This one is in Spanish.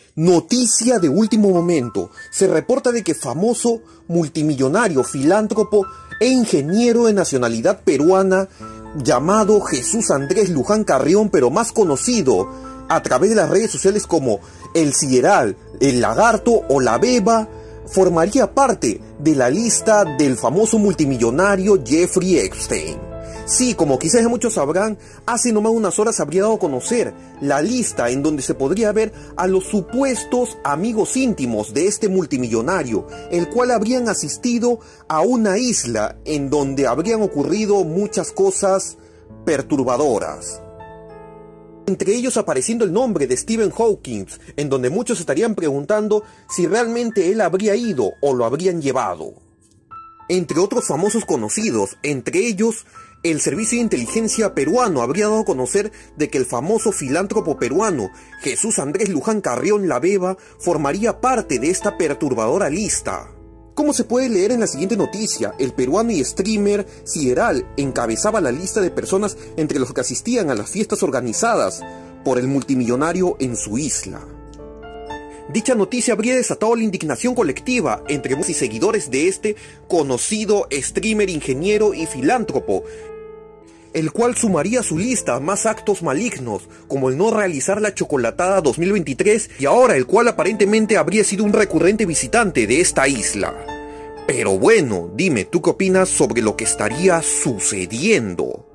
Noticia de último momento. Se reporta de que famoso multimillonario, filántropo e ingeniero de nacionalidad peruana llamado Jesús Andrés Luján Carrión, pero más conocido a través de las redes sociales como El Sideral, El Lagarto o La Beba, formaría parte de la lista del famoso multimillonario Jeffrey Epstein. Sí, como quizás muchos sabrán, hace nomás unas horas habría dado a conocer la lista en donde se podría ver a los supuestos amigos íntimos de este multimillonario, el cual habrían asistido a una isla en donde habrían ocurrido muchas cosas perturbadoras. Entre ellos apareciendo el nombre de Stephen Hawking, en donde muchos estarían preguntando si realmente él habría ido o lo habrían llevado. Entre otros famosos conocidos, entre ellos el Servicio de Inteligencia peruano habría dado a conocer de que el famoso filántropo peruano Jesús Andrés Luján Carrión La Beba formaría parte de esta perturbadora lista. Como se puede leer en la siguiente noticia, el peruano y streamer Sideral encabezaba la lista de personas entre los que asistían a las fiestas organizadas por el multimillonario en su isla. Dicha noticia habría desatado la indignación colectiva entre muchos y seguidores de este conocido streamer, ingeniero y filántropo, el cual sumaría a su lista más actos malignos, como el no realizar la chocolatada 2023 y ahora el cual aparentemente habría sido un recurrente visitante de esta isla. Pero bueno, dime, ¿tú qué opinas sobre lo que estaría sucediendo?